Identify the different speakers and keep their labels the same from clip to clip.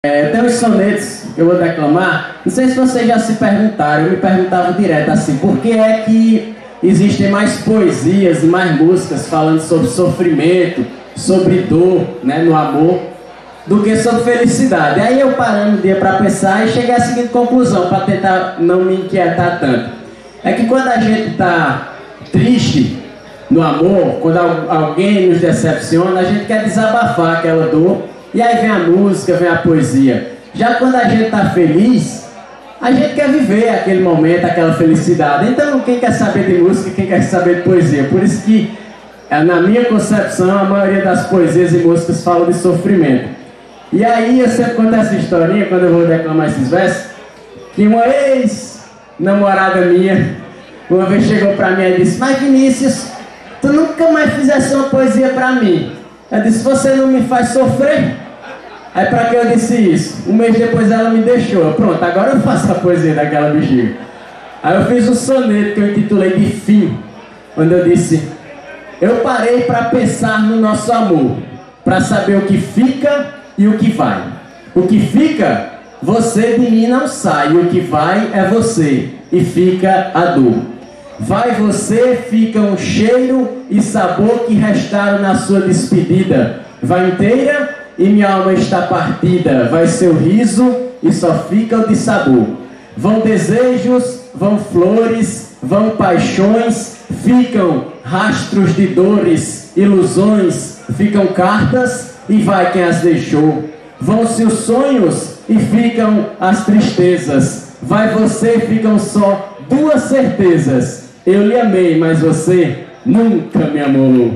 Speaker 1: Tem uns sonetos que eu vou declamar. Não sei se vocês já se perguntaram, eu me perguntava direto assim, por que é que existem mais poesias e mais músicas falando sobre sofrimento, sobre dor, né, no amor, do que sobre felicidade? Aí eu parando um dia para pensar e cheguei à seguinte conclusão, para tentar não me inquietar tanto. É que quando a gente está triste no amor, quando alguém nos decepciona, a gente quer desabafar aquela dor. E aí vem a música, vem a poesia. Já quando a gente está feliz, a gente quer viver aquele momento, aquela felicidade. Então, quem quer saber de música, quem quer saber de poesia? Por isso que, na minha concepção, a maioria das poesias e músicas falam de sofrimento. E aí eu sempre conto essa historinha, quando eu vou declamar esses versos, que uma ex-namorada minha, uma vez chegou para mim e disse: "Mas Vinícius, tu nunca mais fizesse uma poesia para mim." Eu disse: "Você não me faz sofrer?" Aí pra que eu disse isso? Um mês depois ela me deixou. Pronto, agora eu faço a poesia daquela bexiga. Aí eu fiz um soneto que eu intitulei de Fim, onde eu disse: "Eu parei para pensar no nosso amor, para saber o que fica e o que vai. O que fica, você de mim não sai, o que vai é você, e fica a dor. Vai você, fica um cheiro e sabor que restaram na sua despedida. Vai inteira e minha alma está partida. Vai seu riso e só fica o dissabor. Vão desejos, vão flores, vão paixões, ficam rastros de dores, ilusões, ficam cartas e vai quem as deixou. Vão-se os sonhos e ficam as tristezas. Vai você, ficam só duas certezas. Eu lhe amei, mas você nunca me amou."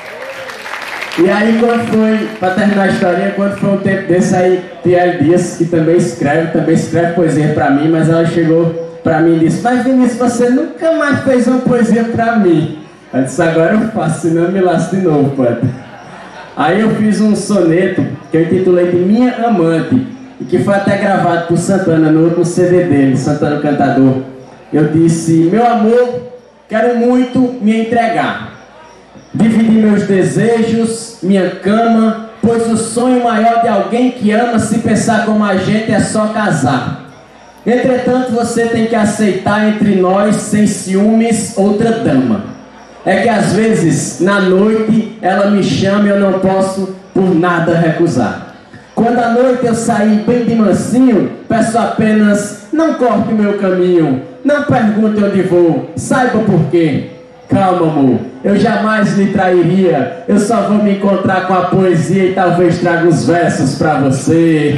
Speaker 1: E aí, quando foi, para terminar a historinha, quando foi um tempo desse aí, Tia Dias, que também escreve poesia para mim, mas ela chegou para mim e disse: "Mas Vinícius, você nunca mais fez uma poesia para mim." Eu disse: "Agora eu faço, senão eu me lasco de novo, padre." Aí eu fiz um soneto que eu intitulei de Minha Amante, e que foi até gravado por Santana no último CD dele, Santana o Cantador. Eu disse: "Meu amor, quero muito me entregar. Dividir meus desejos, minha cama, pois o sonho maior de alguém que ama, se pensar como a gente, é só casar. Entretanto, você tem que aceitar entre nós, sem ciúmes, outra dama. É que às vezes, na noite, ela me chama e eu não posso por nada recusar. Quando à noite eu sair bem de mansinho, peço apenas: não corte o meu caminho, não pergunte onde vou, saiba por quê. Calma, amor, eu jamais lhe trairia, eu só vou me encontrar com a poesia e talvez traga os versos para você."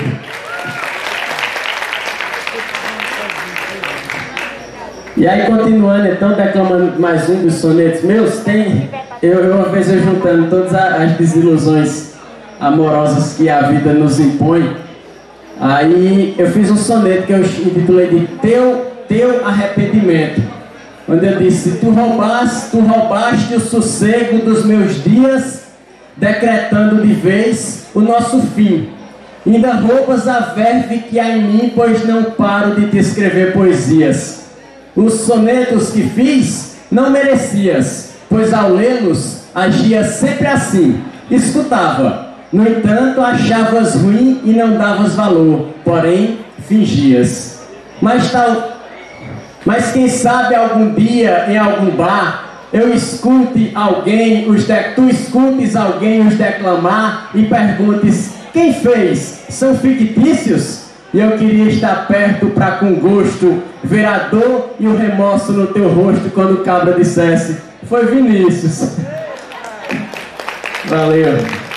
Speaker 1: E aí, continuando então, declamando mais um dos sonetos meus, uma vez eu juntando todas as desilusões amorosas que a vida nos impõe, aí eu fiz um soneto que eu intitulei de Teu Arrependimento, onde eu disse: tu roubaste o sossego dos meus dias, decretando de vez o nosso fim. Ainda roubas a verve que há em mim, pois não paro de te escrever poesias. Os sonetos que fiz não merecias, pois ao lê-los agia sempre assim. Escutava, no entanto achavas ruim e não davas valor, porém fingias. Mas quem sabe algum dia em algum bar tu escutes alguém os declamar e perguntes: quem fez? São fictícios? E eu queria estar perto para com gosto ver a dor e o remorso no teu rosto quando o cabra dissesse: foi Vinícius. Valeu.